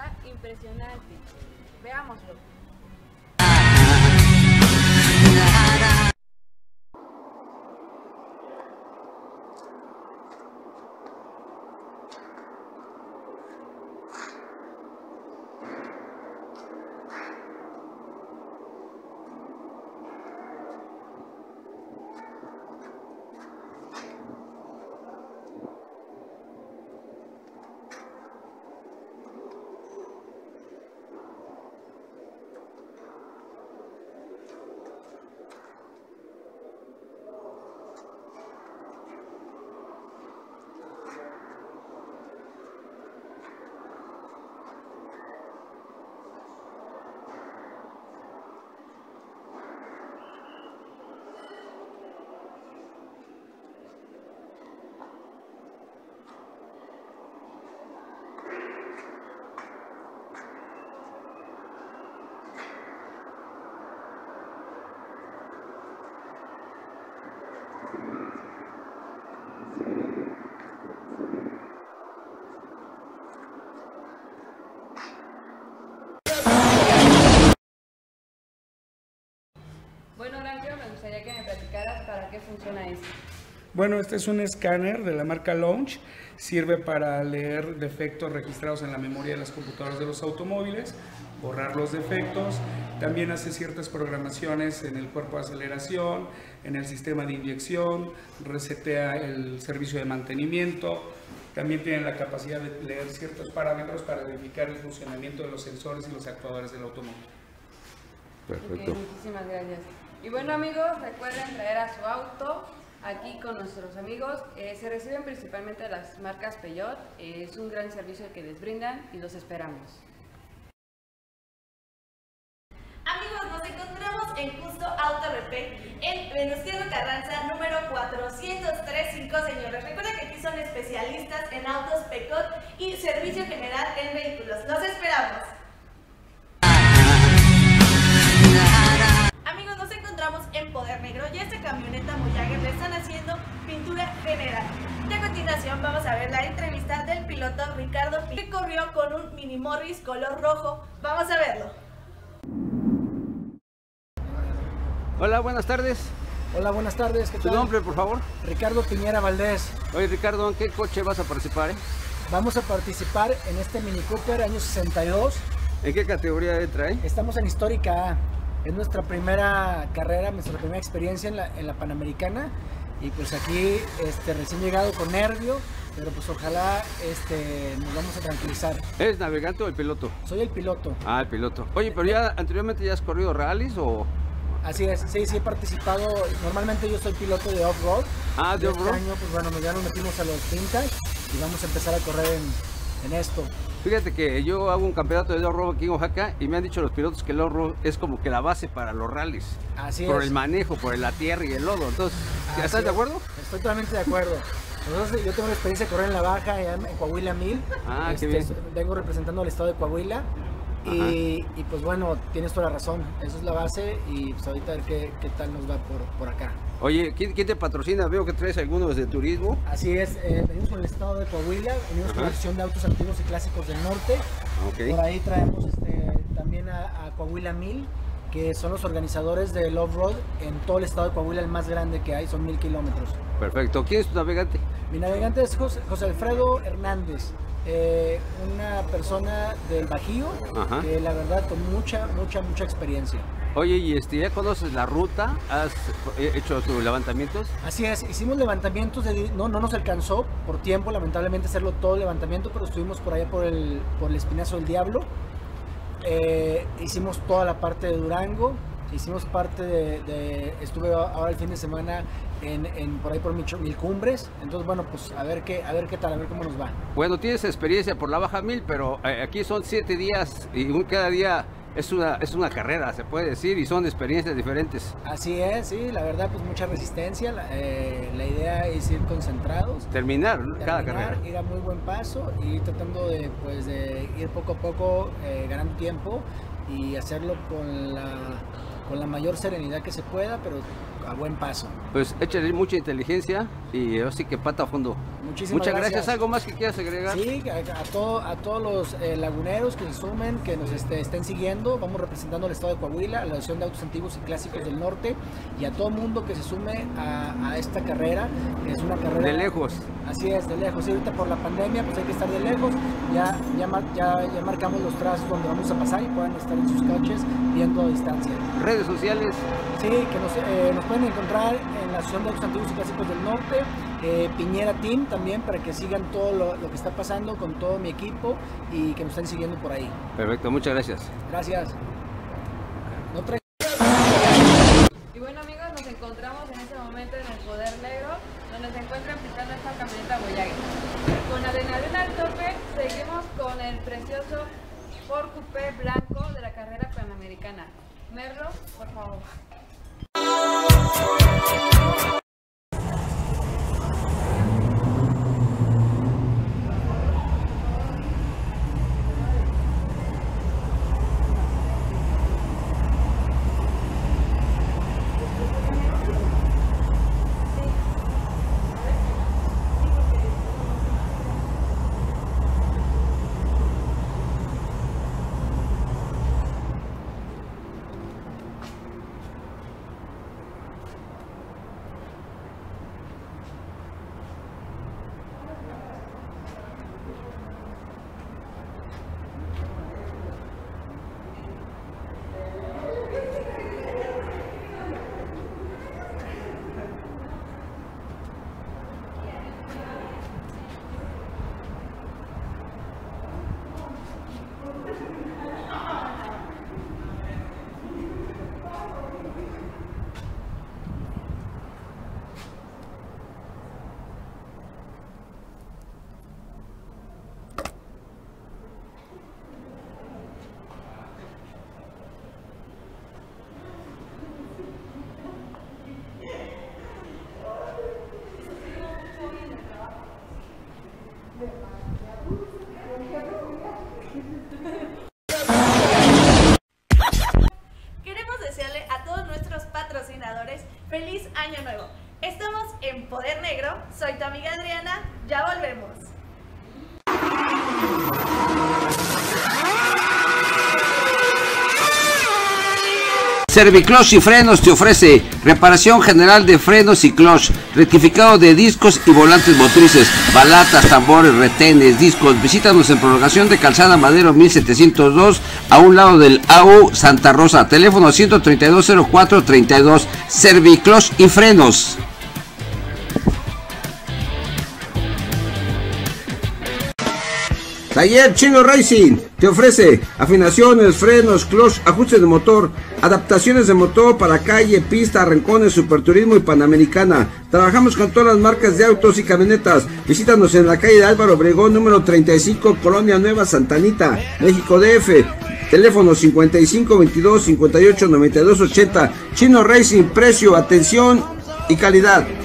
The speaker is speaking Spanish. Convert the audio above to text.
está impresionante. Veámoslo. Bueno, Horacio, me gustaría que me platicaras para qué funciona esto. Bueno, este es un escáner de la marca Launch. Sirve para leer defectos registrados en la memoria de las computadoras de los automóviles, borrar los defectos. También hace ciertas programaciones en el cuerpo de aceleración, en el sistema de inyección, resetea el servicio de mantenimiento. También tiene la capacidad de leer ciertos parámetros para verificar el funcionamiento de los sensores y los actuadores del automóvil. Perfecto. Okay, muchísimas gracias. Y bueno, amigos, recuerden traer a su auto aquí con nuestros amigos. Se reciben principalmente las marcas Peugeot. Es un gran servicio que les brindan y los esperamos. Amigos, nos encontramos en Justo Auto Repair en Venustiano Carranza, número 4035, señores. Recuerden que aquí son especialistas en autos Peugeot y servicio general en vehículos. ¡Los esperamos! Amigos, nos encontramos en Poder Negro y a esta camioneta Voyager le están haciendo pintura general. Y a continuación vamos a ver la entrevista del piloto Ricardo, que corrió con un Mini Morris color rojo. Vamos a verlo. Hola, buenas tardes. Hola, buenas tardes. ¿Qué ¿Tu tal? nombre, por favor? Ricardo Piñera Valdés. Oye, Ricardo, ¿en qué coche vas a participar? Vamos a participar en este Mini Cooper año 62. ¿En qué categoría trae? Estamos en Histórica A. Es nuestra primera carrera, nuestra primera experiencia en la Panamericana. Y pues aquí recién llegado con nervio, pero pues ojalá nos vamos a tranquilizar. ¿Eres navegante o el piloto? Soy el piloto. Ah, el piloto. Oye, pero ya anteriormente ya has corrido rallies o... Así es, sí, he participado. Normalmente yo soy piloto de off-road. Ah, de off-road. Este año, pues bueno, ya nos metimos a los vintage y vamos a empezar a correr en esto. Fíjate que yo hago un campeonato de off-road aquí en Oaxaca y me han dicho los pilotos que el off-road es como que la base para los rallies. Así por es. el manejo, por la tierra y el lodo. Entonces, ¿estás de acuerdo? Estoy totalmente de acuerdo. Nosotros, yo tengo la experiencia de correr en la baja en Coahuila 1000. Ah, qué bien. Vengo representando al estado de Coahuila. Y pues bueno, tienes toda la razón, eso es la base y pues ahorita a ver qué tal nos va por acá. Oye, ¿quién te patrocina? Veo que traes algunos de turismo. Así es, venimos con el estado de Coahuila, venimos con la sección de autos antiguos y clásicos del norte. Okay. Por ahí traemos también a Coahuila 1000, que son los organizadores del off-road en todo el estado de Coahuila, el más grande que hay, son 1000 kilómetros. Perfecto. ¿Quién es tu navegante? Mi navegante es José Alfredo Hernández. Una persona del Bajío. Ajá. Que la verdad con mucha experiencia. Oye, ¿y ya conoces la ruta? ¿Has hecho tus levantamientos? Así es, hicimos levantamientos, no nos alcanzó por tiempo lamentablemente hacerlo todo el levantamiento, pero estuvimos por allá por el Espinazo del Diablo. Hicimos toda la parte de Durango, hicimos parte estuve ahora el fin de semana por ahí por Mil Cumbres. Entonces bueno, pues a ver qué tal, a ver cómo nos va. Bueno, tienes experiencia por la Baja 1000, pero aquí son 7 días y cada día es una carrera, se puede decir, y son experiencias diferentes. Así es, sí, la verdad pues mucha resistencia, la idea es ir concentrados. Terminar cada carrera. Ir a muy buen paso y ir tratando de ir poco a poco ganando tiempo y hacerlo con la mayor serenidad que se pueda, pero a buen paso. Pues échale mucha inteligencia, y así que pata a fondo. Muchas gracias. ¿Algo más que quieras agregar? Sí, a todos los laguneros que se sumen, que nos estén siguiendo. Vamos representando al estado de Coahuila, a la Asociación de Autos Antiguos y Clásicos del Norte, y a todo mundo que se sume a esta carrera, que es una carrera... De lejos. Así es, de lejos. Y ahorita por la pandemia pues hay que estar de lejos. Ya marcamos los trazos donde vamos a pasar y puedan estar en sus coches viendo a distancia. Redes sociales. Sí, que nos pueden encontrar en la Asociación de Autos Antiguos y Clásicos del Norte, Piñera Team también, para que sigan todo lo que está pasando con todo mi equipo y que nos estén siguiendo por ahí. Perfecto, muchas gracias. Gracias. Y bueno amigos, nos encontramos en este momento en el Poder Negro, donde se encuentra pintando esta camioneta Voyager. Con adrenalina al tope, seguimos con el precioso Ford Coupé blanco de la carrera panamericana. Merlo, por favor. Queremos desearle a todos nuestros patrocinadores feliz año nuevo. Estamos en Poder Negro, soy tu amiga Adriana, ya volvemos. Serviclutch y Frenos te ofrece reparación general de frenos y clutch, rectificado de discos y volantes motrices, balatas, tambores, retenes, discos. Visítanos en Prolongación de Calzada Madero 1702, a un lado del AU Santa Rosa. Teléfono 132-0432. Serviclutch y Frenos. Taller Chino Racing te ofrece afinaciones, frenos, clutch, ajustes de motor, adaptaciones de motor para calle, pista, arrancones, superturismo y panamericana. Trabajamos con todas las marcas de autos y camionetas. Visítanos en la calle de Álvaro Obregón, número 35, Colonia Nueva Santa Anita, México DF. Teléfono 55 22 58 92 80. Chino Racing, precio, atención y calidad.